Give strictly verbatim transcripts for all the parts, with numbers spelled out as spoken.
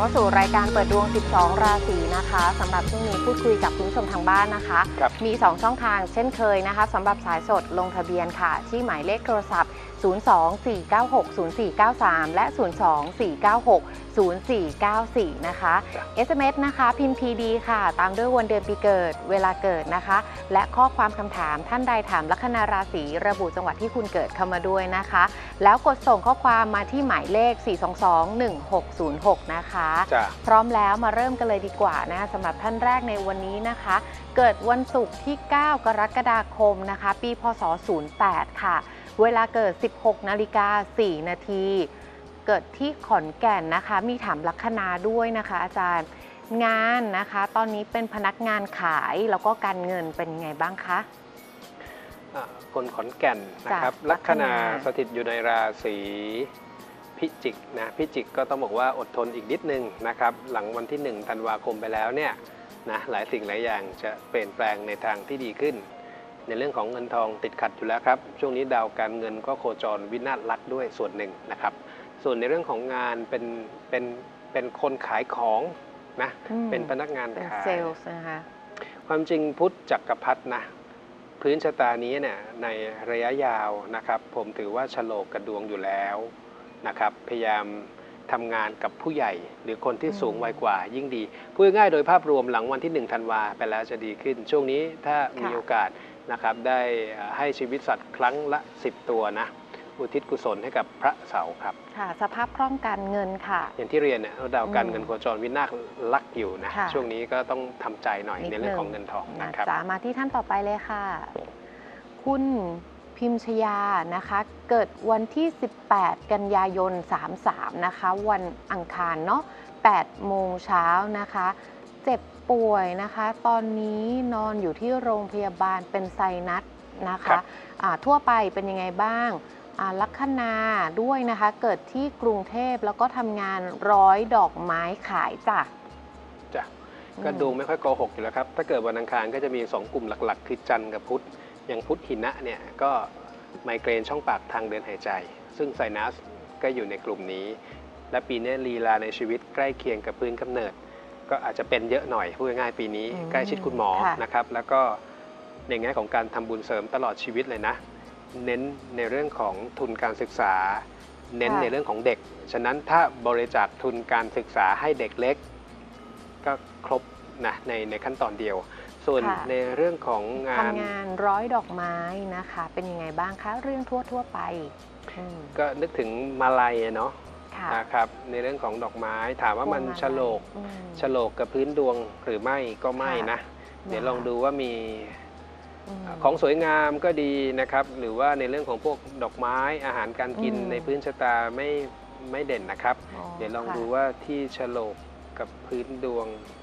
สู่รายการเปิดดวงสิบสองราศีนะคะสำหรับช่วงนี้พูดคุยกับคุณผู้ชมทางบ้านนะคะมีสองช่องทางเช่นเคยนะคะสำหรับสายสดลงทะเบียนค่ะที่หมายเลขโทรศัพท์ศูนย์ สอง สี่ เก้า หก ศูนย์ สี่ เก้า สาม และ ศูนย์ สอง สี่ เก้า หก ศูนย์ สี่ เก้า สี่ นะคะ เอส เอ็ม เอส นะคะพิมพ์ พี ดี ค่ะตามด้วยวันเดือนปีเกิดเวลาเกิดนะคะและข้อความคำถามท่านใดถามลัคนาราศีระบุจังหวัดที่คุณเกิดเข้ามาด้วยนะคะแล้วกดส่งข้อความมาที่หมายเลข สี่ สอง สอง หนึ่ง หก ศูนย์ หก นะคะพร้อมแล้วมาเริ่มกันเลยดีกว่านะสำหรับท่านแรกในวันนี้นะคะเกิดวันศุกร์ที่ เก้า กรกฎาคมนะคะปีพศ ศูนย์ แปด ค่ะเวลาเกิด สิบหก นาฬิกา สี่ นาที เกิดที่ขอนแก่นนะคะมีถามลัคนาด้วยนะคะอาจารย์งานนะคะตอนนี้เป็นพนักงานขายแล้วก็การเงินเป็นยังไงบ้างคะคนขอนแก่นนะครับลัคนาสถิตอยู่ในราศีพิจิกนะพิจิกก็ต้องบอกว่าอดทนอีกนิดนึงนะครับหลังวันที่หนึ่งธันวาคมไปแล้วเนี่ยนะหลายสิ่งหลายอย่างจะเปลี่ยนแปลงในทางที่ดีขึ้นในเรื่องของเงินทองติดขัดอยู่แล้วครับช่วงนี้ดาวการเงินก็โคจรวินาศลักด้วยส่วนหนึ่งนะครับส่วนในเรื่องของงานเป็นเป็นเป็นคนขายของนะเป็นพนักงานขายเซลส์นะคะความจริงพุทธจักรพรรดินะพื้นชะตานี้เนี่ยในระยะยาวนะครับผมถือว่าฉลกกระดวงอยู่แล้วนะครับพยายามทำงานกับผู้ใหญ่หรือคนที่สูงวัยกว่ายิ่งดีพูดง่ายโดยภาพรวมหลังวันที่หนึ่งธันวาไปแล้วจะดีขึ้นช่วงนี้ถ้ามีโอกาสนะครับได้ให้ชีวิตสัตว์ครั้งละสิบตัวนะอุทิศกุศลให้กับพระเสาครับค่ะสภาพคล่องการเงินค่ะอย่างที่เรียนเนี่ยดาวการเงินโคจรวินาศลักอยู่นะช่วงนี้ก็ต้องทำใจหน่อยในเรื่องของเงินทองนะครับจะมาที่ท่านต่อไปเลยค่ะคุณพิมชยานะคะเกิดวันที่สิบแปดกันยายนสามสามนะคะวันอังคารเนาะแปดโมงเช้านะคะเจ็บป่วยนะคะตอนนี้นอนอยู่ที่โรงพยาบาลเป็นไซนัสนะคะทั่วไปเป็นยังไงบ้างลัคนาด้วยนะคะเกิดที่กรุงเทพแล้วก็ทำงานร้อยดอกไม้ขายจ้ะจ้ะก็ดูไม่ค่อยโกหกอยู่แล้วครับถ้าเกิดวันอังคารก็จะมีสองกลุ่มหลักๆคือจันทร์กับพุธอย่างพุธหินะเนี่ยก็ไมเกรนช่องปากทางเดินหายใจซึ่งไซนัสก็อยู่ในกลุ่มนี้และปีนี้ลีลาในชีวิตใกล้เคียงกับพื้นกำเนิดก็อาจจะเป็นเยอะหน่อยพูดง่ายๆปีนี้ใกล้ชิดคุณหมอนะครับแล้วก็ในแง่ของการทำบุญเสริมตลอดชีวิตเลยนะเน้นในเรื่องของทุนการศึกษาเน้นในเรื่องของเด็กฉะนั้นถ้าบริจาคทุนการศึกษาให้เด็กเล็กก็ครบนะในในขั้นตอนเดียวส่วนในเรื่องของงานทำงานร้อยดอกไม้นะคะเป็นยังไงบ้างคะเรื่องทั่วทั่วไปก็นึกถึงมาลัยเนาะนะครับในเรื่องของดอกไม้ถามว่ามันฉลกฉลกกับพื้นดวงหรือไม่ก็ไม่นะเดี๋ยวลองดูว่ามีของสวยงามก็ดีนะครับหรือว่าในเรื่องของพวกดอกไม้อาหารการกินในพื้นชะตาไม่ไม่เด่นนะครับเดี๋ยวลองดูว่าที่ฉลกกับพื้นดวง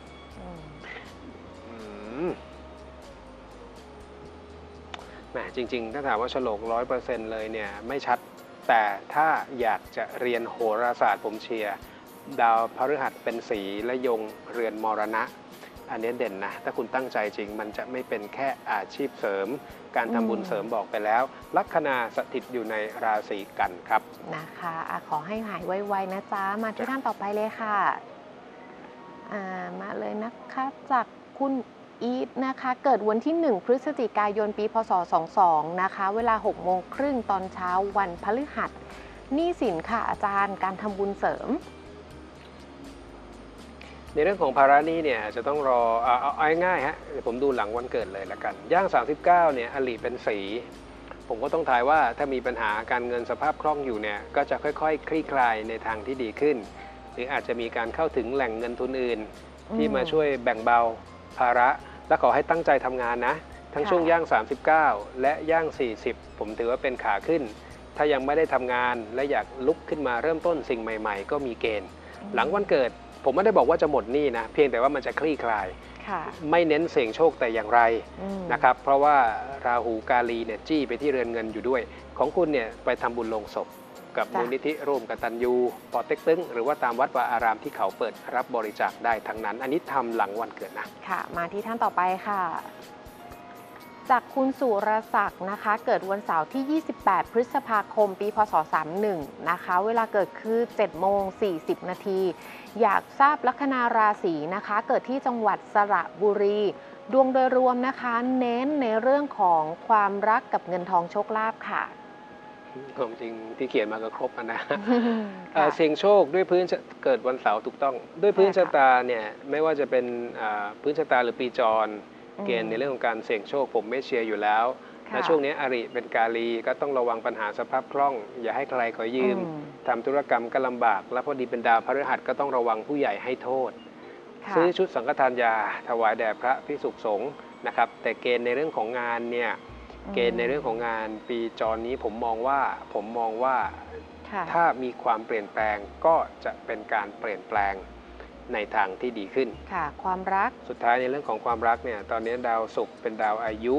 แหมจริงๆถ้าถามว่าฉลกร้อยเปอร์เซ็นต์เลยเนี่ยไม่ชัดแต่ถ้าอยากจะเรียนโหราศาสตร์ผมเชียร์ดาวพฤหัสเป็นสีและยงเรือนมรณะอันนี้เด่นนะถ้าคุณตั้งใจจริงมันจะไม่เป็นแค่อาชีพเสริมการทำบุญเสริมบอกไปแล้วลัคนาสถิตอยู่ในราศีกันครับนะคะอะขอให้หายไวๆนะจ๊ะมาที่ท่านต่อไปเลยค่ะมาเลยนะคะจากคุณอีทนะคะเกิดวันที่หนึ่งพฤศจิกายนปีพศสองสองนะคะเวลาหกโมงครึ่งตอนเช้าวันพฤหัสหนี้สินค่ะอาจารย์การทำบุญเสริมในเรื่องของภาระหนี้เนี่ยจะต้องรอเอาเอาง่ายๆฮะผมดูหลังวันเกิดเลยละกันย่างสามสิบเก้าเนี่ยอลิเป็นสีผมก็ต้องทายว่าถ้ามีปัญหาการเงินสภาพคล่องอยู่เนี่ยก็จะค่อยๆ ค, คลี่คลายในทางที่ดีขึ้นหรืออาจจะมีการเข้าถึงแหล่งเงินทุนอื่นที่มาช่วยแบ่งเบาภาระและขอให้ตั้งใจทำงานนะทั้งช่วงย่างสามสิบเก้าและย่างสี่สิบผมถือว่าเป็นขาขึ้นถ้ายังไม่ได้ทำงานและอยากลุกขึ้นมาเริ่มต้นสิ่งใหม่ๆก็มีเกณฑ์หลังวันเกิดผมไม่ได้บอกว่าจะหมดหนี้นะเพียงแต่ว่ามันจะคลี่คลายไม่เน้นเสี่ยงโชคแต่อย่างไรนะครับเพราะว่าราหูกาลีเนี่ยจี้ไปที่เรือนเงินอยู่ด้วยของคุณเนี่ยไปทำบุญลงศพกับมูลนิธิร่วมกตัญญูปอเต็กตึงหรือว่าตามวัดวาอารามที่เขาเปิดรับบริจาคได้ทั้งนั้นอันนี้ทำหลังวันเกิดนะค่ะมาที่ท่านต่อไปค่ะจากคุณสุรศักดิ์นะคะเกิดวันเสาร์ที่ ยี่สิบแปด พฤษภาคม ปี พ.ศ. สามสิบเอ็ด นะคะเวลาเกิดคือ เจ็ดโมงสี่สิบ นาทีอยากทราบลัคนาราศีนะคะเกิดที่จังหวัดสระบุรีดวงโดยรวมนะคะเน้นในเรื่องของความรักกับเงินทองโชคลาภค่ะความจริงที่เขียนมาก็ครบนะ เสี่ยงโชคด้วยพื้นเกิดวันเสาร์ถูกต้องด้วยพื้นชะตาเนี่ยไม่ว่าจะเป็นพื้นชะตาหรือปีจรเกณฑ์ในเรื่องของการเสี่ยงโชคผมไม่เชียร์อยู่แล้วและช่วงนี้อริเป็นกาลีก็ต้องระวังปัญหาสภาพคล่องอย่าให้ใครขอยืมทำธุรกรรมก็ลำบากและพอดีเป็นดาวพฤหัสก็ต้องระวังผู้ใหญ่ให้โทษซื้อชุดสังฆทานยาถวายแด่พระภิกษุสงฆ์นะครับแต่เกณฑ์ในเรื่องของงานเนี่ยเกณฑ์ในเรื่องของงานปีจรนี้ผมมองว่าผมมองว่าถ้ามีความเปลี่ยนแปลงก็จะเป็นการเปลี่ยนแปลงในทางที่ดีขึ้นค่ะความรักสุดท้ายในเรื่องของความรักเนี่ยตอนนี้ดาวศุกร์เป็นดาวอายุ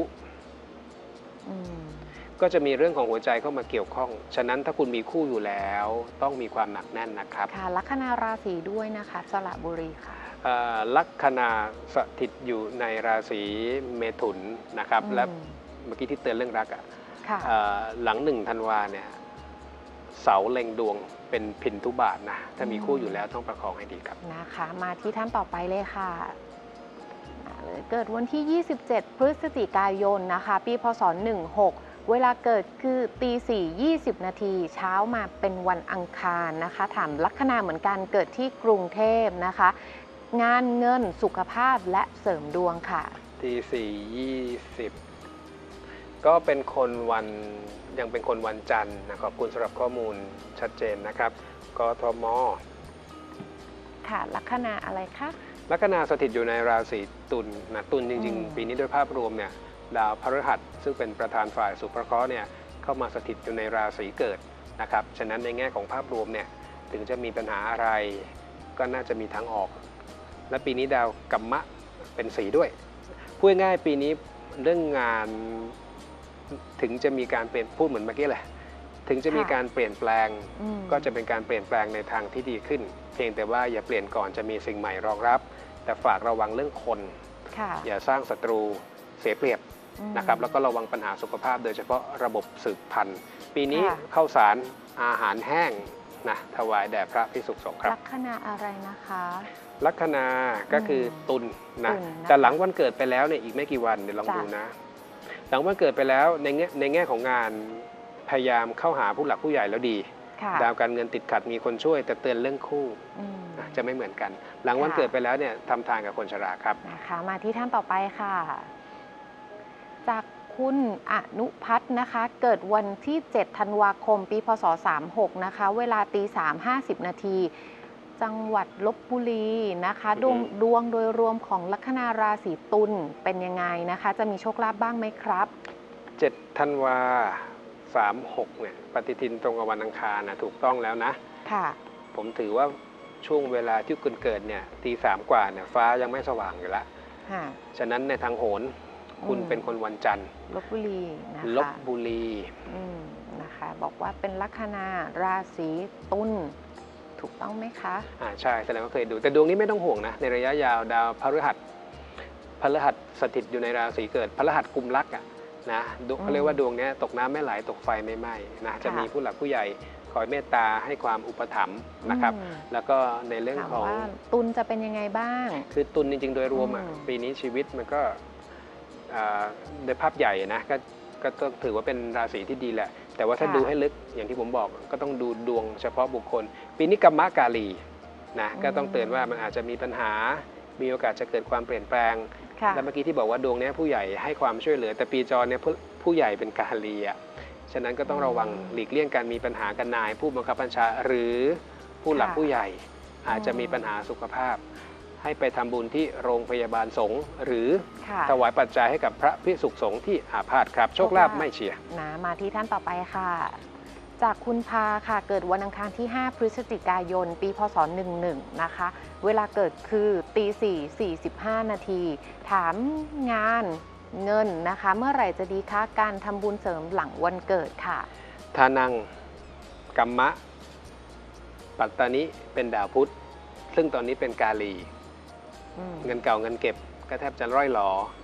ก็จะมีเรื่องของหัวใจเข้ามาเกี่ยวข้องฉะนั้นถ้าคุณมีคู่อยู่แล้วต้องมีความหนักแน่นนะครับค่ะลัคนาราศีด้วยนะคะสระบุรีค่ะลัคนาสถิตอยู่ในราศีเมถุนนะครับและเมื่อกี้ที่เตือนเรื่องรักอ่ะหลังหนึ่งธันวาเนี่ยเสาเล็งดวงเป็นพินทุบาทนะถ้ามีคู่อยู่แล้วต้องประคองให้ดีครับนะคะมาที่ท่านต่อไปเลยค่ะเกิดวันที่ ยี่สิบเจ็ด พฤศจิกายนนะคะปีพ.ศ. สิบหกเวลาเกิดคือตีสี่ยี่สิบนาทีเช้ามาเป็นวันอังคารนะคะถามลัคนาเหมือนกันเกิดที่กรุงเทพนะคะงานเงินสุขภาพและเสริมดวงค่ะตีสี่ยี่สิบก็เป็นคนวันยังเป็นคนวันจันทร์นะขอบคุณสำหรับข้อมูลชัดเจนนะครับกทม. ค่ะลัคนาอะไรคะลัคนาสถิตอยู่ในราศีตุลนะตุลจริงๆปีนี้โดยภาพรวมเนี่ยดาวพฤหัสซึ่งเป็นประธานฝ่ายสุภเคราะห์เนี่ยเข้ามาสถิตอยู่ในราศีเกิดนะครับฉะนั้นในแง่ของภาพรวมเนี่ยถึงจะมีปัญหาอะไรก็น่าจะมีทางออกและปีนี้ดาวกัมมะเป็นสีด้วยพูดง่ายปีนี้เรื่องงานถึงจะมีการเปลี่ยนพูดเหมือนเมื่อกี้แหละถึงจะมีการเปลี่ยนแปลงก็จะเป็นการเปลี่ยนแปลงในทางที่ดีขึ้นเพียงแต่ว่าอย่าเปลี่ยนก่อนจะมีสิ่งใหม่รองรับแต่ฝากระวังเรื่องคนอย่าสร้างศัตรูเสียเปรียบนะครับแล้วก็ระวังปัญหาสุขภาพโดยเฉพาะระบบสืบพันธุ์ปีนี้ข้าวสารอาหารแห้งนะถวายแด่พระภิกษุสงฆ์ครับลัคนาอะไรนะคะลัคนาก็คือตุลนะแต่หลังวันเกิดไปแล้วเนี่ยอีกไม่กี่วันเดี๋ยวลองดูนะหลังวันเกิดไปแล้วในแง่ในแง่ของงานพยายามเข้าหาผู้หลักผู้ใหญ่แล้วดีดาวการเงินติดขัดมีคนช่วยแต่เตือนเรื่องคู่จะไม่เหมือนกันหลังวันเกิดไปแล้วเนี่ยทำทางกับคนชราครับนะคะมาที่ท่านต่อไปค่ะจากคุณอนุพัฒน์นะคะเกิดวันที่ เจ็ด ธันวาคม ปี พ.ศ. สามสิบหกนะคะเวลาตีสามห้าสิบนาทีจังหวัดลพบุรีนะคะดวงดวงโดยรวมของลัคนาราศีตุลเป็นยังไงนะคะจะมีโชคลาภบ้างไหมครับเจ็ดธันวาสามสิบหกเนี่ยปฏิทินตรงกับวันอังคารนะถูกต้องแล้วนะค่ะผมถือว่าช่วงเวลาที่คุณเกิดเนี่ยตีสามกว่าเนี่ยฟ้ายังไม่สว่างอยู่แล้วฉะนั้นในทางโหรคุณเป็นคนวันจันทร์ลพบุรีนะคะลพบุรีนะคะบอกว่าเป็นลัคนาราศีตุลถูกต้องไหมคะอ่าใช่แสดงว่าเคยดูแต่ดวงนี้ไม่ต้องห่วงนะในระยะยาวดาวพฤหัสพฤหัสสถิตอยู่ในราศีเกิดพฤหัสกุมลักษณ์อ่ะนะเขาเรียกว่าดวงนี้ตกน้ำไม่ไหลตกไฟไม่ไหม้นะจะมีผู้หลักผู้ใหญ่คอยเมตตาให้ความอุปถัมภ์นะครับแล้วก็ในเรื่องของตุลจะเป็นยังไงบ้างคือตุลจริงๆโดยรวมอ่ะปีนี้ชีวิตมันก็โดยภาพใหญ่นะก็ก็ต้องถือว่าเป็นราศีที่ดีแหละแต่ว่าถ้าดูให้ลึกอย่างที่ผมบอกก็ต้องดูดวงเฉพาะบุคคลปีนี้กัมมะกาลีนะก็ต้องเตือนว่ามันอาจจะมีปัญหามีโอกาสจะเกิดความเปลี่ยนแปลงและเมื่อกี้ที่บอกว่าดวงนี้ผู้ใหญ่ให้ความช่วยเหลือแต่ปีจรเนี่ยผู้ใหญ่เป็นกาลีอ่ะฉะนั้นก็ต้องระวังหลีกเลี่ยงการมีปัญหากันนายผู้บังคับบัญชาหรือผู้หลักผู้ใหญ่อาจจะมีปัญหาสุขภาพให้ไปทำบุญที่โรงพยาบาลสงฆ์หรือถวายปัจจัยให้กับพระภิกษุสงฆ์ที่อาพาธครับโชคลาภไม่เชียร์นะมาที่ท่านต่อไปค่ะจากคุณพาค่ะเกิดวันอังคารที่ ห้า พฤศจิกายน ปี พ.ศ. สิบเอ็ดนะคะเวลาเกิดคือตีสี่สี่สิบห้านาทีถามงานเงินนะคะเมื่อไหร่จะดีคะการทำบุญเสริมหลังวันเกิดค่ะทานังกัมมะปัตตานิเป็นดาวพุธซึ่งตอนนี้เป็นกาลีเงินเก่าเงินเก็บก็แทบจะร่อยหลอ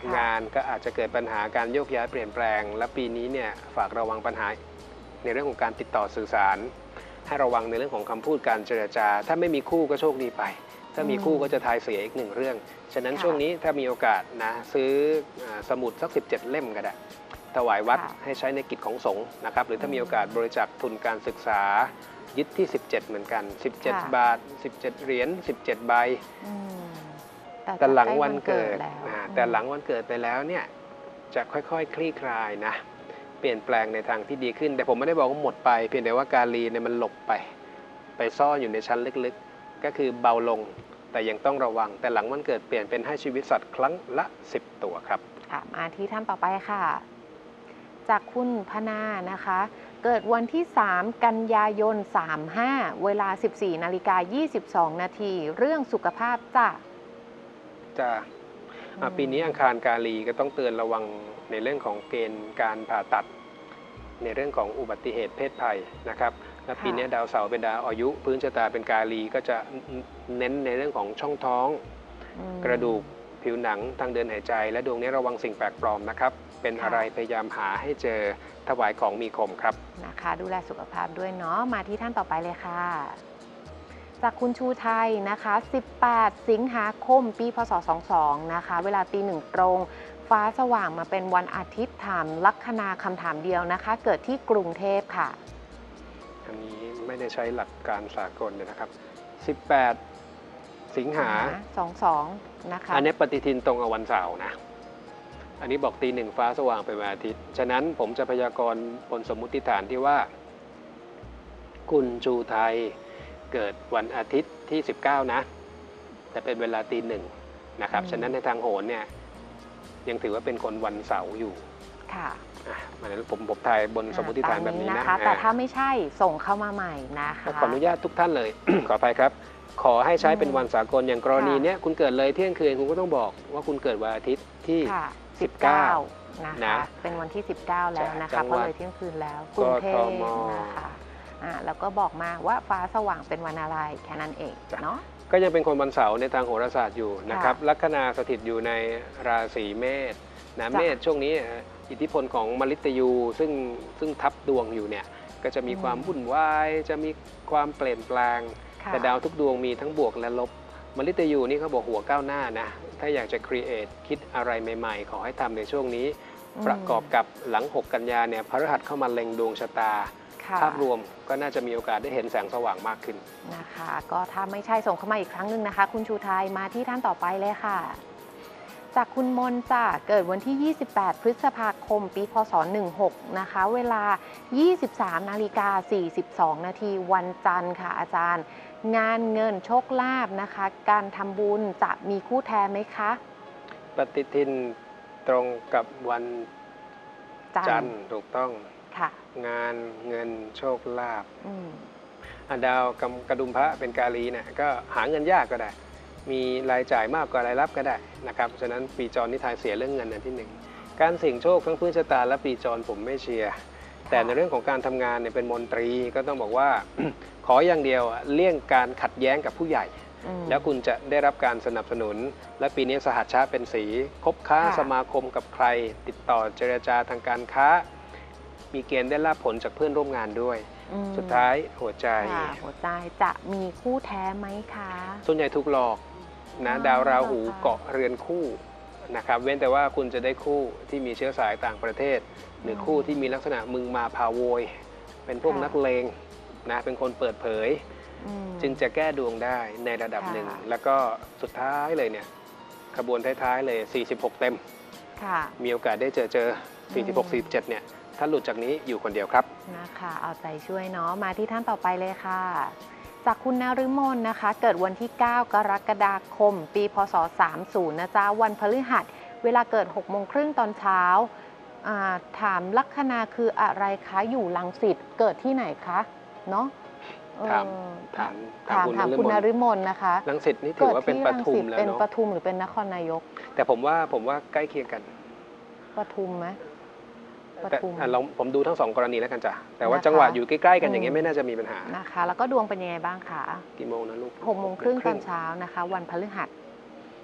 งานก็อาจจะเกิดปัญหาการโยกย้ายเปลี่ยนแปลง และปีนี้เนี่ยฝากระวังปัญหาในเรื่องของการติดต่อสื่อสารให้ระวังในเรื่องของคำพูดการเจรจาถ้าไม่มีคู่ก็โชคดีไปถ้ามีคู่ก็จะทายเสียอีกหนึ่งเรื่องฉะนั้นช่วงนี้ถ้ามีโอกาสนะซื้อสมุดสักสิบเจ็ดเล่มก็ได้ถวายวัดให้ใช้ในกิจของสงฆ์นะครับหรือถ้ามีโอกาสบริจาคทุนการศึกษายึดที่สิบเจ็ดเหมือนกันสิบเจ็ดบาทสิบเจ็ดเหรียญสิบเจ็ดใบแต่หลังวันเกิดแต่หลังวันเกิดไปแล้วเนี่ยจะค่อยๆคลี่คลายนะเปลี่ยนแปลงในทางที่ดีขึ้นแต่ผมไม่ได้บอกว่าหมดไปเพียงแต่ว่าการีเนี่ยมันหลบไปไปซ่อนอยู่ในชั้นลึกๆก็คือเบาลงแต่ยังต้องระวังแต่หลังวันเกิดเปลี่ยนเป็นให้ชีวิตสัตว์ครั้งละสิบตัวครับค่ะมาที่ท่านต่อไปค่ะจากคุณพนานะคะเกิดวันที่สามกันยายนสามห้าเวลาสิบสี่นาฬิกายี่สิบสองนาทีเรื่องสุขภาพจ้ะจ้ะปีนี้อังคารกาลีก็ต้องเตือนระวังในเรื่องของเกณฑ์การผ่าตัดในเรื่องของอุบัติเหตุเพศภัยนะครับและปีนี้ดาวเสาร์เป็นดาวอายุพื้นชะตาเป็นกาลีก็จะเน้นในเรื่องของช่องท้องกระดูกผิวหนังทางเดินหายใจและดวงนี้ระวังสิ่งแปลกปลอมนะครับเป็นอะไรพยายามหาให้เจอถวายของมีคมครับนะคะดูแลสุขภาพด้วยเนาะมาที่ท่านต่อไปเลยค่ะจากคุณชูไทยนะคะสิบแปดสิงหาคมปีพศสองสิบสองนะคะเวลาตีหนึ่งตรงฟ้าสว่างมาเป็นวันอาทิตย์ถามลัคนาคำถามเดียวนะคะเกิดที่กรุงเทพค่ะอันนี้ไม่ได้ใช้หลักการสากลเลยนะครับสิบแปดสิงหาสองสองนะคะอันนี้ปฏิทินตรงกับวันเสาร์นะอันนี้บอกตีหนึ่งฟ้าสว่างเป็นวันอาทิตย์ฉะนั้นผมจะพยากรณ์บนสมมุติฐานที่ว่าคุณชูไทยเกิดวันอาทิตย์ที่สิบเก้านะแต่เป็นเวลาตีหนึ่งนะครับฉะนั้นในทางโหรเนี่ยยังถือว่าเป็นคนวันเสาร์อยู่ค่ะมันผมผมทายบนสมมุติฐานแบบนี้นะแต่ถ้าไม่ใช่ส่งเข้ามาใหม่นะคะขออนุญาตทุกท่านเลย ขออภัยครับขอให้ใช้เป็นวันสากลอย่างกรณีนี้คุณเกิดเลยเที่ยงคืนคุณก็ต้องบอกว่าคุณเกิดวันอาทิตย์ที่สิบเก้านะคะเป็นวันที่สิบเก้าแล้วนะคะเพราะเลยเที่ยงคืนแล้วกรุงเทพนะคะแล้วก็บอกมาว่าฟ้าสว่างเป็นวันอะไรแค่นั้นเองเนาะก็ยังเป็นคนวันเสาร์ในทางโหราศาสตร์อยู่นะครับลัคนาสถิตอยู่ในราศีเมษนะเมษช่วงนี้อิทธิพลของมฤตยูซึ่งซึ่งทับดวงอยู่เนี่ยก็จะมีความวุ่นวายจะมีความเปลี่ยนแปลงแต่ดาวทุกดวงมีทั้งบวกและลบมฤตยูนี่เขาบอกหัวก้าวหน้านะถ้าอยากจะครีเอทคิดอะไรใหม่ๆขอให้ทำในช่วงนี้ประกอบกับหลังหกกันยาเนี่ยพฤหัสเข้ามาเล็งดวงชะตาภาพรวมก็น่าจะมีโอกาสได้เห็นแสงสว่างมากขึ้นนะคะก็ถ้าไม่ใช่ส่งเข้ามาอีกครั้งหนึ่งนะคะคุณชูไทยมาที่ท่านต่อไปเลยค่ะจากคุณมนจ้ะเกิดวันที่ยี่สิบแปดพฤษภาคมปีพศสิบหกนะคะเวลายี่สิบสามนาฬิกาสี่สิบสองนาทีวันจันทร์ค่ะอาจารย์งานเงินโชคลาภนะคะการทำบุญจะมีคู่แท้ไหมคะปฏิทินตรงกับวันจันทร์ถูกต้องงานเงินโชคลาภดาวกระดุมพระเป็นกาลีเนี่ยก็หาเงินยากก็ได้มีรายจ่ายมากกว่ารายรับก็ได้นะครับฉะนั้นปีจรนี่ทายเสียเรื่องเงินอันที่หนึ่งการเสี่ยงโชคทั้งพื้นชะตาและปีจรผมไม่เชียร์แต่ในเรื่องของการทำงานเนี่ยเป็นมนตรีก็ต้องบอกว่า ขออย่างเดียวเลี่ยงการขัดแย้งกับผู้ใหญ่แล้วคุณจะได้รับการสนับสนุนและปีนี้สหัชชะเป็นสีคบค้าสมาคมกับใครติดต่อเจรจาทางการค้ามีเกณฑ์ได้รับผลจากเพื่อนร่วมงานด้วยสุดท้ายหัวใจหัวใจจะมีคู่แท้ไหมคะส่วนใหญ่ถูกหลอกนะดาวราหูเกาะเรือนคู่นะครับเว้นแต่ว่าคุณจะได้คู่ที่มีเชื้อสายต่างประเทศหรือคู่ที่มีลักษณะมึงมาพาโวยเป็นพวกนักเลงนะเป็นคนเปิดเผยจึงจะแก้ดวงได้ในระดับหนึ่งแล้วก็สุดท้ายเลยเนี่ยขบวนท้ายๆเลยสี่สิบหกเต็มมีโอกาสได้เจอเจอสี่สิบหก สี่สิบเจ็ดเนี่ยถ้าหลุดจากนี้อยู่คนเดียวครับนะคะเอาใจช่วยเนาะมาที่ท่านต่อไปเลยค่ะจากคุณนฤมลนะคะเกิดวันที่เก้ากรกฎาคมปีพศสามสิบนะจ๊ะวันพฤหัสเวลาเกิดหกโมงครึ่งตอนเช้าถามลัคนาคืออะไรคะอยู่รังสิตเกิดที่ไหนคะเนาะถามถามถามถามคุณนฤมลนะคะรังสิตนี่ถือว่าเป็นปทุมแล้วเนาะเป็นปทุมหรือเป็นนครนายกแต่ผมว่าผมว่าใกล้เคียงกันปทุมไหมแต่เราผมดูทั้งสองกรณีแล้วกันจ้ะแต่ว่าจังหวะอยู่ใกล้ๆกันอย่างเงี้ยไม่น่าจะมีปัญหานะคะแล้วก็ดวงเป็นยังไงบ้างคะกี่โมงนะลูกหกโมงครึ่งตอนเช้านะคะวันพฤหัสโอเค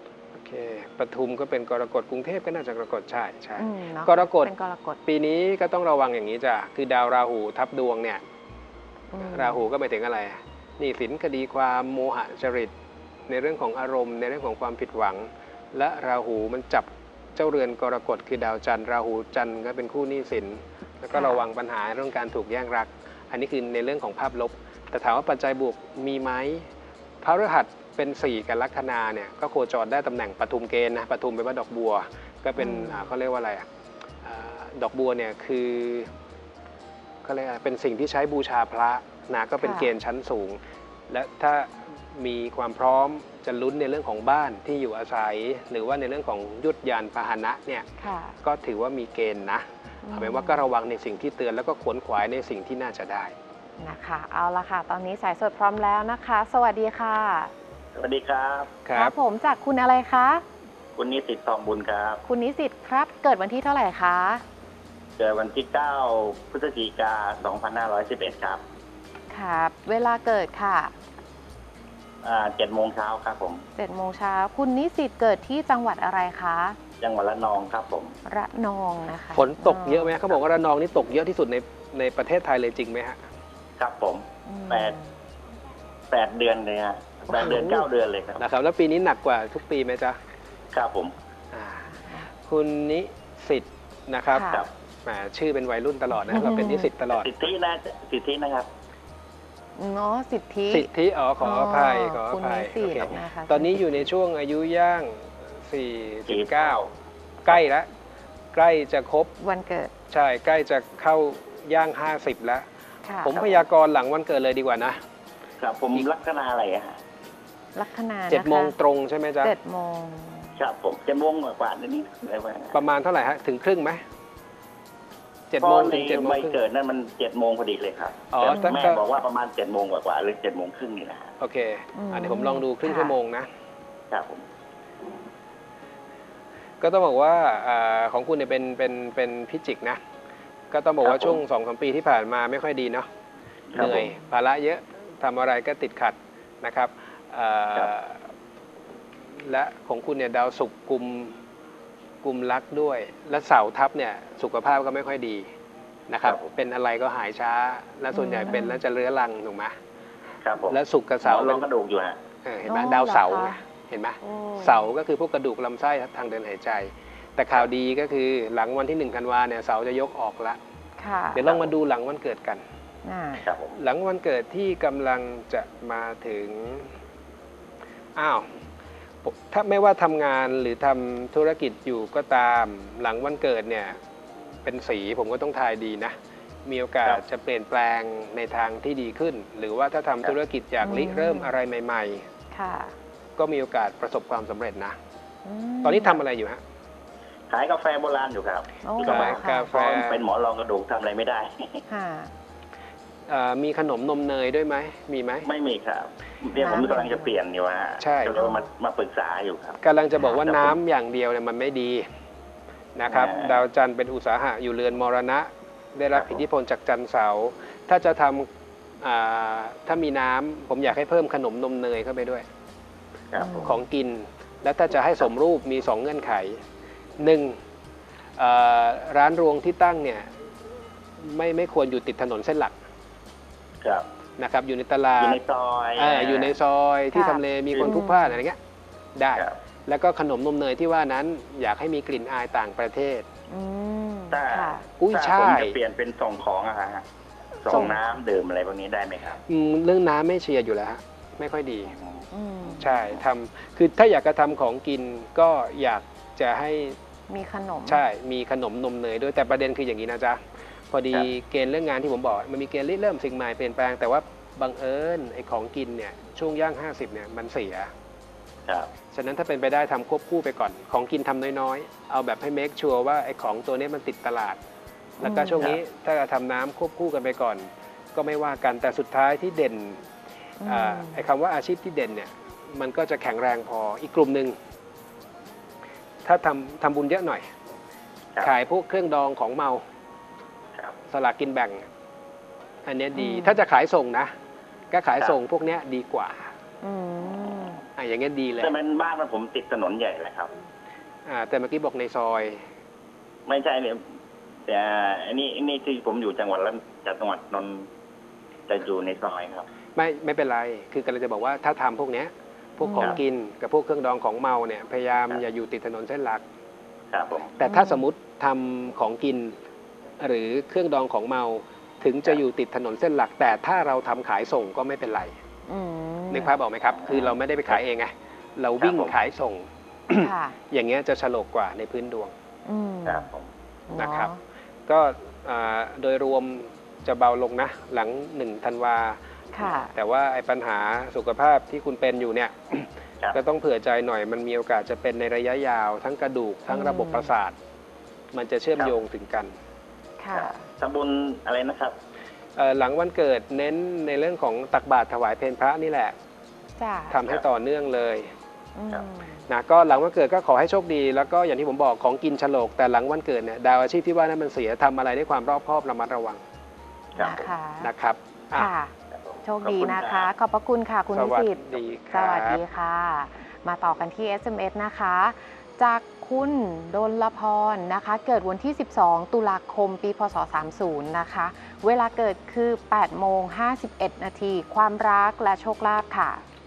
เคปทุมก็เป็นกรกฎกรุงเทพก็น่าจะกรกฎใช่ใช่อืมเนาะกรกฎเป็นกรกฎปีนี้ก็ต้องระวังอย่างนี้จ้ะคือดาวราหูทับดวงเนี่ยอืมราหูก็หมายถึงอะไรหนี้สินคดีความโมหะจริตในเรื่องของอารมณ์ในเรื่องของความผิดหวัง และราหูมันจับเจ้าเรือนกรกฎคือดาวจันทร์ราหูจันทร์ก็เป็นคู่หนี้สินแล้วก็ระวังปัญหาเรื่องการถูกแย่งรัก อันนี้คือในเรื่องของภาพลบแต่ถามว่าปัจจัยบวกมีไหมพระฤหัสเป็นสี่กับลัคนาเนี่ยก็โคจรได้ตำแหน่งปทุมเกณฑ์นะปทุมเป็นว่าดอกบัวก็เป็นอ่าเขาเรียกว่าอะไรอ่ะอ่าดอกบัวเนี่ยคือเขาเรียกอะไรเป็นสิ่งที่ใช้บูชาพระนะก็เป็นเกณฑ์ชั้นสูง และถ้ามีความพร้อมจะลุ้นในเรื่องของบ้านที่อยู่อาศัย หรือว่าในเรื่องของยุทธยานพาหนะเนี่ยก็ถือว่ามีเกณฑ์นะเอาเป็นว่าก็ระวังในสิ่งที่เตือนแล้วก็ขวนขวายในสิ่งที่น่าจะได้นะคะเอาละค่ะตอนนี้สายสดพร้อมแล้วนะคะ สวัสดีค่ะสวัสดีครับครับผมจากคุณอะไรคะคุณนิสิตทองบุญครับคุณนิสิตครับเกิดวันที่เท่าไหร่คะเกิดวันที่เก้าพฤศจิกายนสองพันห้าร้อยสิบเอ็ดครับครับเวลาเกิดค่ะอ่าเจ็ดโมงเช้าครับผมเจ็ดโมงเช้าคุณนิสิตเกิดที่จังหวัดอะไรคะจังหวัดระนองครับผมระนองนะคะฝนตกเยอะไหมเขาบอกว่าระนองนี่ตกเยอะที่สุดในในประเทศไทยเลยจริงไหมฮะครับผมแปดแปดเดือนเลยฮะแปดเดือนเก้าเดือนเลยครับนะครับแล้วปีนี้หนักกว่าทุกปีไหมจ๊ะครับผมคุณนิสิตนะครับแหมชื่อเป็นวัยรุ่นตลอดนะเราเป็นนิสิตตลอดสิทธินะสิทธินะครับเนาะสิทธิสิทธิอ๋อขออภัยขออภัยตอนนี้อยู่ในช่วงอายุย่างสี่สิบเก้าใกล้แล้วใกล้จะครบวันเกิดใช่ใกล้จะเข้าย่างห้าสิบแล้วผมพยากรณ์หลังวันเกิดเลยดีกว่านะครับผมลัคนาอะไรอะลัคนาเจ็ดโมงตรงใช่ไหมจ๊ะเจ็ดโมงครับผมเจ็ดโมงกว่าๆนิดอะไรวะประมาณเท่าไหร่ฮะถึงครึ่งไหมเจ็ดโมงถึงเจ็ดโมงครึ่งเกิดนั่นมันเจ็ดโมงพอดีเลยครับแต่แม่บอกว่าประมาณเจ็ดโมงกว่าๆหรือเจ็ดโมงครึ่งนี่นะโอเคอันนี้ผมลองดูครึ่งชั่วโมงนะครับผมก็ต้องบอกว่าของคุณเนี่ยเป็นเป็นเป็นพิจิกนะก็ต้องบอกว่าช่วงสองสามปีที่ผ่านมาไม่ค่อยดีเนาะเหนื่อยภาระเยอะทำอะไรก็ติดขัดนะครับและของคุณเนี่ยดาวศุกร์กุมกุมลักด้วยและเสาทับเนี่ยสุขภาพก็ไม่ค่อยดีนะครับเป็นอะไรก็หายช้าและส่วนใหญ่เป็นแล้วจะเรื้อรังถูกไหมครับผมและศุกร์กับเสาเป็นกระดูกอยู่ฮะเห็นไหมดาวเสาเห็นไหมเสาก็คือพวกกระดูกลำไส้ทางเดินหายใจแต่ข่าวดีก็คือหลังวันที่หนึ่งธันวาเนี่ยเสาจะยกออกละเดี๋ยวลองมาดูหลังวันเกิดกันหลังวันเกิดที่กำลังจะมาถึงอ้าวถ้าไม่ว่าทำงานหรือทำธุรกิจอยู่ก็ตามหลังวันเกิดเนี่ยเป็นสีผมก็ต้องทายดีนะมีโอกาสจะเปลี่ยนแปลงในทางที่ดีขึ้นหรือว่าถ้าทำธุรกิจอยากริเริ่มอะไรใหม่ๆก็มีโอกาสประสบความสำเร็จนะตอนนี้ทำอะไรอยู่ฮะขายกาแฟโบราณอยู่ครับขายกาแฟเป็นหมอรองกระดูกทำอะไรไม่ได้มีขนมนมเนยด้วยไหมมีไหมไม่มีครับเนี่ยผมกำลังจะเปลี่ยนอยู่ว่าใช่กำลังมามาปรึกษาอยู่ครับกำลังจะบอกว่าน้ำอย่างเดียวเนี่ยมันไม่ดีนะครับดาวจันทร์เป็นอุตสาหะอยู่เรือนมรณะได้รับอิทธิพลจากจันทร์เสาร์ถ้าจะทำถ้ามีน้ำผมอยากให้เพิ่มขนมนมเนยเข้าไปด้วยของกินและถ้าจะให้สมรูปมีสองเงื่อนไขหนึ่งร้านรวงที่ตั้งเนี่ยไม่ไม่ควรอยู่ติดถนนเส้นหลักนะครับอยู่ในตลาดอยู่ในซอยอยู่ในซอยที่ทำเลมีคนพลุกพล่านอะไรเงี้ยได้แล้วก็ขนมนมเนยที่ว่านั้นอยากให้มีกลิ่นอายต่างประเทศแต่กุ้ยช่ายจะเปลี่ยนเป็นส่งของอะฮะส่งน้ำดื่มอะไรพวกนี้ได้ไหมครับเรื่องน้ำไม่เชียร์อยู่แล้วฮะไม่ค่อยดีใช่ทำคือถ้าอยากจะทำของกินก็อยากจะให้มีขนมใช่มีขนมนมเนยด้วยแต่ประเด็นคืออย่างนี้นะจ๊ะพอดีเกณฑ์เรื่องงานที่ผมบอกมันมีเกณฑ์เริ่มสิ่งใหม่เปลี่ยนแปลงแต่ว่าบังเอิญไอ้ของกินเนี่ยช่วงย่างห้าสิบเนี่ยมันเสียฉะนั้นถ้าเป็นไปได้ทำควบคู่ไปก่อนของกินทำน้อยๆเอาแบบให้เมคชัวร์ว่าไอ้ของตัวนี้มันติดตลาดแล้วก็ช่วงนี้ถ้าเราทำน้ำควบคู่กันไปก่อนก็ไม่ว่ากันแต่สุดท้ายที่เด่นไอ้คำว่าอาชีพที่เด่นเนี่ยมันก็จะแข็งแรงพออีกกลุ่มหนึ่งถ้าทำทำบุญเยอะหน่อยขายพวกเครื่องดองของเมาสลากกินแบ่งอันนี้ดีถ้าจะขายส่งนะก็ขายส่งพวกนี้ดีกว่าอ่ะอย่างเงี้ยดีเลยแต่มันบ้านมันผมติดถนนใหญ่เลยครับอ่าแต่เมื่อกี้บอกในซอยไม่ใช่เนี่ยแต่อันนี้อันนี้ที่ผมอยู่จังหวัดละจังหวัดนนท์จะอยู่ในซอยครับไม่ไม่เป็นไรคือกำลังจะบอกว่าถ้าทำพวกเนี้ยพวกของครับกินกับพวกเครื่องดองของเมาเนี่ยพยายามครับอย่าอยู่ติดถนนเส้นหลักครับผมแต่ถ้าสมมติทำของกิน หรือเครื่องดองของเมาถึงจะอยู่ติดถนนเส้นหลัก แต่ถ้าเราทำขายส่งก็ไม่เป็นไรอืมนึกภาพออกไหมครับ คือเราไม่ได้ไปขายเองไงเราวิ่งขายส่งค่ะอย่างเงี้ยจะฉลกกว่าในพื้นดวงอืมครับผมนะครับเนาะก็อ่าโดยรวมจะเบาลงนะ หลังหนึ่งธันวาค่ะแต่ว่าไอ้ปัญหาสุขภาพที่คุณเป็นอยู่เนี่ยครับก็ต้องเผื่อใจหน่อยมันมีโอกาสจะเป็นในระยะยาว ทั้งกระดูกทั้งระบบประสาท มันจะเชื่อมโยงถึงกันค่ะทำบุญอะไรนะครับเอ่อหลังวันเกิดเน้นในเรื่องของตักบาตรถวายเพลพระนี่แหละจ้ะทำให้ต่อเนื่องเลยอืมนะก็หลังวันเกิดก็ขอให้โชคดี แล้วก็อย่างที่ผมบอกของกินฉลกแต่หลังวันเกิดเนี่ยดาวอาชีพที่ว่านั้นมันเสียทำอะไรด้วยความรอบคอบระมัดระวังครับนะผมคะนะครับอ่ะค่ะครับผมโชคดีนะคะขอบณรับขอบพระคุณค่ะ คุณสนิวัสสิตดีคสรับวัสดีค่ะ มาต่อกันที่ เอส เอ็ม เอส นะคะ จากคุณดลพรนะคะ เกิดวันที่ สิบสอง ตุลาคม ปี พศ สามสิบ นะคะ เวลาเกิดคือ แปดโมงห้าสิบเอ็ด นาที ความรักและโชคลาภค่ะ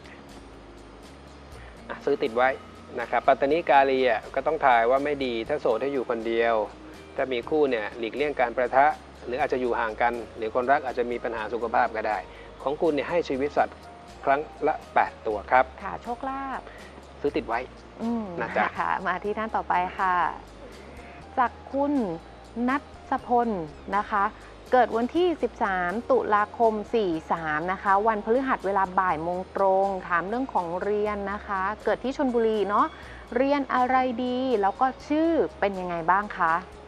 อ่ะซื้อติดไว้นะครับปัตตานีกาลีอ่ะก็ต้องทายว่าไม่ดีถ้าโสดให้อยู่คนเดียว ถ้ามีคู่เนี่ยหลีกเลี่ยงการประทะ หรืออาจจะอยู่ห่างกัน หรือคนรักอาจจะมีปัญหาสุขภาพก็ได้ ของคุณเนี่ยให้ชีวิตสัตว์ครั้งละ แปด ตัวครับค่ะ โชคลาภซื้อติดไว้อืมนะจ๊ะค่ะ มาที่ท่านต่อไปค่ะ จากคุณนัทพลนะคะ เกิดวันที่ สิบสาม ตุลาคม สี่สาม นะคะ วันพฤหัสเวลาบ่ายโมงตรง ถามเรื่องของเรียนนะคะ เกิดที่ชลบุรีเนาะ เรียนอะไรดี แล้วก็ชื่อเป็นยังไงบ้างคะ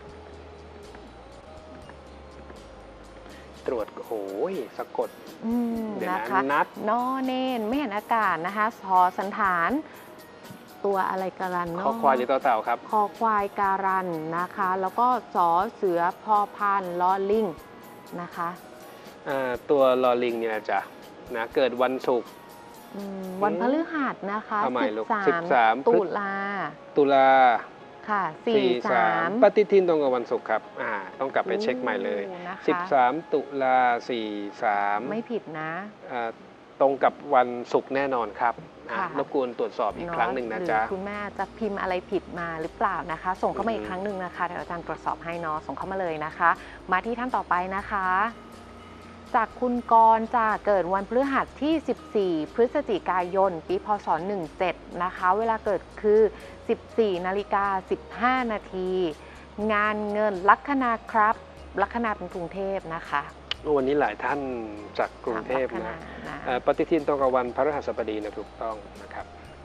ตรวจโอ้ยสะกดอืมเดี๋ยวนะนะคะ นัดนอเนนไม่เห็นอากาศนะคะสอสันฐาน ตัวอะไรการันเนาะคอควายหรือต่อเต่าครับคอควายการันนะคะ แล้วก็สอเสือพอพานลอลิงนะคะอ่าตัวลอลิงเนี่ยนะจ๊ะนะเกิดวันศุกร์อืมวันพฤหัสนะคะเอาใหม่ลูกสิบสามสิบสามตุลาตุลาค่ะสี่สามปฏิทินตรงกับวันศุกร์ครับอ่าต้องกลับไปเช็คใหม่เลยโอ้นะคะสิบสาม ตุลาสี่สามไม่ผิดนะอ่าตรงกับวันศุกร์แน่นอนครับอ่ะค่ะรบกวนตรวจสอบอีกครั้งหนึ่งนะจ๊ะหรือคุณแม่จะพิมพ์อะไรผิดมาหรือเปล่านะคะ ส่งเข้ามาอีอืกมครั้งหนึ่งนะคะเดี๋ยวอาจารย์ตรวจสอบให้เนาะส่งเข้ามาเลยนะคะ มาที่ท่านต่อไปนะคะ จากคุณกรณ์จะเกิดวันพฤหัสที่ สิบสี่ พฤศจิกายน ปีพศ สิบเจ็ด นะคะ เวลาเกิดคือ สิบสี่ นาฬิกา สิบห้า นาที งานเงินลัคนาครับ ลัคนาเป็นกรุงเทพนะคะวันนี้หลายท่านจากกรุงเทพถามลันะคนาเอ่อปฏิทินตรงกับวันพฤหัสบดีนะถูกต้องนะครับ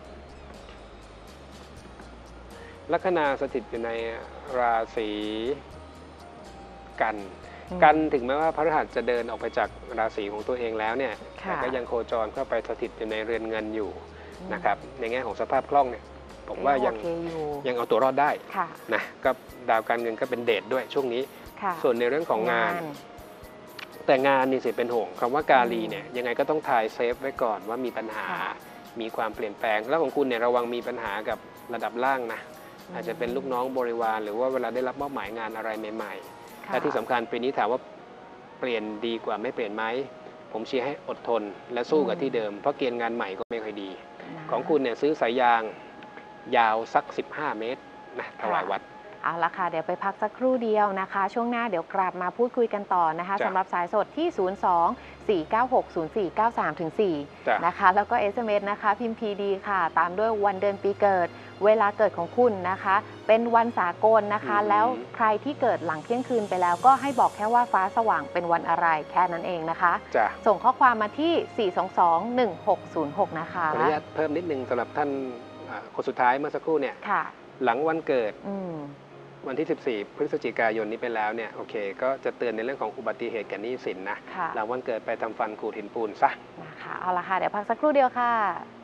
ลัคนาสถิตอยู่ในราศีกันอืมกันถึงแม้ว่าพฤหัสจะเดินออกไปจากราศีของตัวเองแล้วเนี่ยค่ะแต่ก็ยังโคจรเข้าไปสถิตอยู่ในเรือนเงินอยู่อืมนะครับ ในแง่ของสภาพคล่องเนี่ยผมว่ายังโอเคอยู่ยังเอาตัวรอดได้ค่ะนะก็ดาวการเงินก็เป็นเดทด้วยช่วงนี้ค่ะส่วนในเรื่องของงาน แต่งานนี่สิเป็นห่วงคำว่ากาลีเนี่ยยังไงก็ต้องทายเซฟไว้ก่อนว่ามีปัญหาค่ะมีความเปลี่ยนแปลง แล้วของคุณเนี่ยระวังมีปัญหากับระดับล่างนะอืมอาจจะเป็นลูกน้องบริวารหรือว่าเวลาได้รับมอบหมายงานอะไรใหม่ๆค่ะและที่สำคัญปีนี้ถามว่าเปลี่ยนดีกว่าไม่เปลี่ยนไหมผมเชียร์ให้อดทนและสู้กับที่เดิมเพราะเกณฑ์งานใหม่ก็ไม่ค่อยดีนะของคุณเนี่ยซื้อสายยางยาวสัก สิบห้า เมตรนะถวายวัดเอาละค่ะ เดี๋ยวไปพักสักครู่เดียวนะคะ ช่วงหน้าเดี๋ยวกลับมาพูดคุยกันต่อนะคะจ้ะสำหรับสายสดที่ ศูนย์ สอง สี่ เก้า หก ศูนย์ สี่ เก้า สาม สี่จ้ะนะคะ แล้วก็ เอส เอ็ม เอส นะคะ พิมพ์ พี ดี ค่ะ ตามด้วยวันเดือนปีเกิด เวลาเกิดของคุณนะคะ เป็นวันสากลนะคะอืมแล้วใครที่เกิดหลังเที่ยงคืนไปแล้ว ก็ให้บอกแค่ว่าฟ้าสว่างเป็นวันอะไรแค่นั้นเองนะคะจ้ะส่งข้อความมาที่ สี่ สอง สอง หนึ่ง หก ศูนย์ หก นะคะขออนุญาตเพิ่มนิดนึงสำหรับท่านอ่าคนสุดท้ายเมื่อสักครู่เนี่ยค่ะหลังวันเกิดอืมวันที่ สิบสี่ พฤศจิกายนนี้ไปแล้วเนี่ยโอเค ก็จะเตือนในเรื่องของอุบัติเหตุแก่หนี้สินนะค่ะหลังวันเกิดไปทำฟันขูดหินปูนซะนะคะเอาละค่ะ เดี๋ยวพักสักครู่เดียวค่ะ